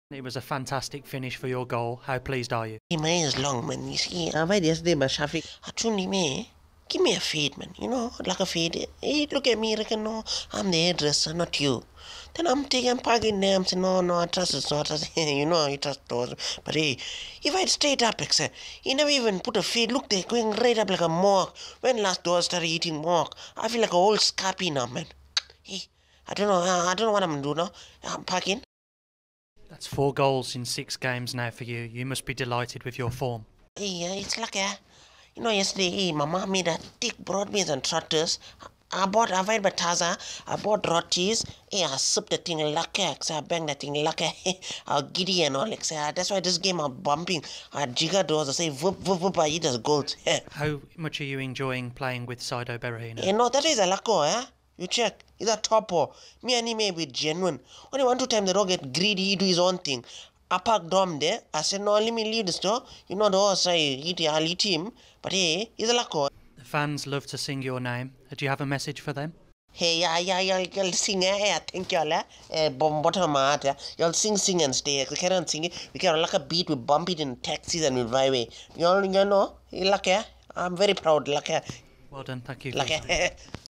It was a fantastic finish for your goal. How pleased are you? My is long, man. You see, I went yesterday, but Shafiq, actually, me, give me a fade, man. You know, like a fade. Hey, look at me, reckon, no, I'm the hairdresser, not you. Then I'm taking parking there. I'm saying, no, I trust it's not. You know, you trust those. But hey, if I'd straight up, he never even put a fade. Look, they're going right up like a morgue. When last doors started eating morgue, I feel like a whole scarpy now, man. Hey, I don't know what I'm gonna do now. I'm parking. That's 4 goals in 6 games now for you. You must be delighted with your form. Hey, it's like you know, yesterday, my mom made a thick broad beans and trotters. I went by Taza, I bought raw cheese. Hey, I sipped the thing like so I banged the thing like I giddy and all. Like, that's why this game I'm bumping. I jigger doors, I say, whoop, whoop, whoop, I eat as gold. How much are you enjoying playing with Saido Berahino? You know, that is a lacko, You check. He's a topper. Me and him may be genuine. Only 1-2 times the dog get greedy, he do his own thing. I parked Dom there. I said, no, let me leave the store. You know the horse, I'll eat him. But hey, he's a lacko. The fans love to sing your name. Do you have a message for them? Hey, y'all sing, thank y'all, bottom of my heart, y'all sing and stay. We can't sing it. We can like a beat, we bump it in taxis and we drive away. You know, you know, I'm very proud, Well done, thank you. like,